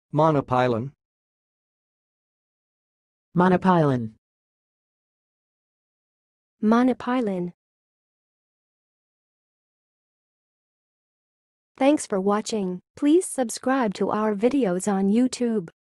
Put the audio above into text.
monopylean, monopylean, monopylean. Thanks for watching. Please subscribe to our videos on YouTube.